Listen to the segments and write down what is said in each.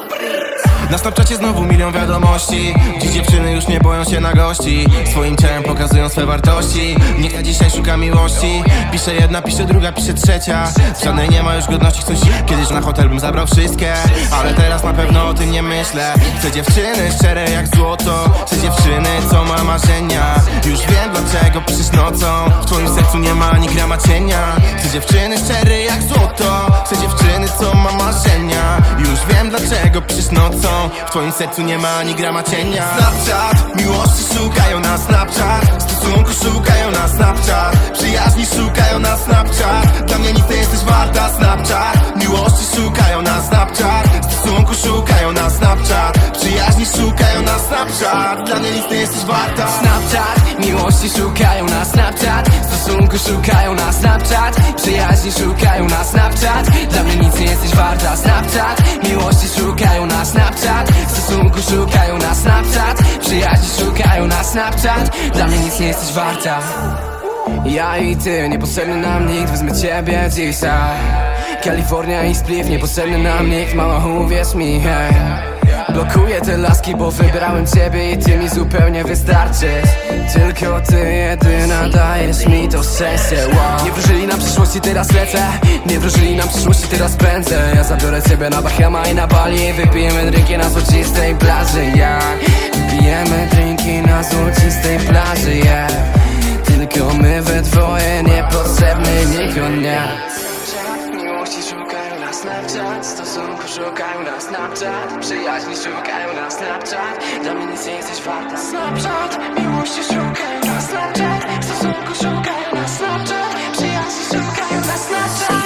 Na Snapchacie znowu milion wiadomości. Dziś dziewczyny już nie boją się na gości. Swoim ciałem pokazują swe wartości. Niech ta dzisiaj szuka miłości. Pisze jedna, pisze druga, pisze trzecia. Żadnej nie ma już godności, chcą się. Kiedyś na hotel bym zabrał wszystkie, ale teraz na pewno o tym nie myślę. Chcę dziewczyny szczere jak złoto. Chcę dziewczyny, co ma marzenia. Już wiem dlaczego piszesz nocą. W twoim sercu nie ma ani grama cienia. Chcę dziewczyny szczere jak złoto. Chcę dziewczyny, co ma marzenia. Już wiem dlaczego piszesz nocą. W twoim sercu nie ma ani grama cienia. Snapchat, miłości szukają na Snapchat. Stosunku szukają na Snapchat. Przyjaźni szukają na Snapchat. Dla mnie nic nie jesteś warta. Snapchat, miłości szukają na Snapchat. Stosunku szukają na Snapchat. Przyjaźni szukają na Snapchat. Dla mnie nic nie jesteś warta. Snapchat, miłości szukają na Snapchat. Stosunku szukają na Snapchat. Przyjaźni szukają na Snapchat. Dla mnie nic nie jesteś warta. Snapchat, miłości szukają na Snapchat. Stosunku szukają na Snapchat. Przyjaźni szukają na Snapchat. Dla mnie nic nie jesteś warta. Ja i ty, niepotrzebny nam nikt, wezmę ciebie dzisiaj. Kalifornia i spliff, niepotrzebny nam nikt, mała uwierz mi, hej. Blokuję te laski, bo wybrałem ciebie i ty mi zupełnie wystarczysz. Tylko ty jedyna dajesz mi to szczęście, wow. Nie wróżyli nam przyszłości, teraz lecę. Nie wróżyli nam przyszłości, teraz pędzę. Ja zabiorę ciebie na Bahama i na Bali. Wypijemy drinki na złocistej plaży, yeah. Wypijemy drinki na złocistej plaży, yeah. Tylko my we dwoje, niepotrzebny nikogo nie. Miłości szukają na Snapchat. Stosunku szukają na Snapchat. Przyjaźni szukają na Snapchat. Dla mnie nic nie jesteś warta. Snapchat, miłości szukają na Snapchat. Stosunku szukają na Snapchat. Przyjaźni szukają na Snapchat.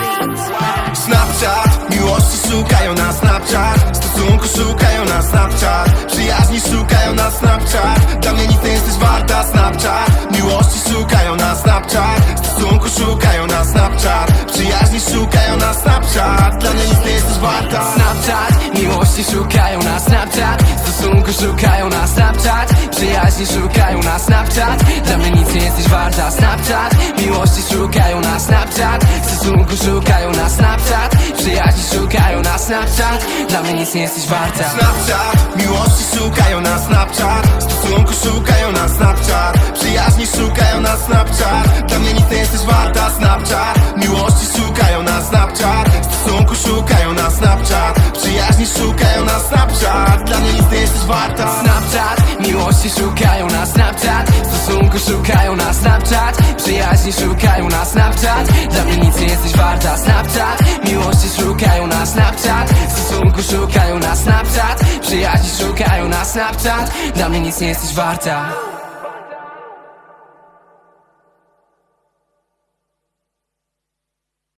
Snapchat, miłości szukają na Snapchat. Stosunku szukają na Snapchat. Przyjaźni szukają na Snapchat. Dla mnie nic nie jesteś warta. Snapchat, miłości szukają na Snapchat. Stosunku szukają na Snapchat. Przyjaźni szukają na Snapchat. Dla mnie nic nie jesteś warta. Snapchat, miłości szukają na Snapchat. Stosunku szukają na Snapchat. Przyjaźni szukają na Snapchat. Dla mnie nic nie jesteś warta. Snapchat, miłości szukają na Snapchat. Stosunku szukają na Snapchat. Przyjaźni szukają na Snapchat. Dla mnie nic nie jesteś warta. Snapchat, miłości szukają na Snapchat. Stosunku szukają na Snapchat. Przyjaźni szukają na Snapchat. Dla mnie nic nie jesteś warta. Snapchat, miłości szukają na Snapchat. Stosunku szukają na Snapchat. Przyjaźni szukają na Snapchat. Dla mnie nic nie jesteś warta. Snapchat, miłości szukają na Snapchat. Stosunku szukają na Snapchat. Przyjaźni szukają na Snapchat. Dla mnie nic nie jesteś warta. Snapchat, miłości szukają na Snapchat. Stosunku szukają na Snapchat. Przyjaźni szukają na Snapchat. Dla mnie nic nie jesteś warta.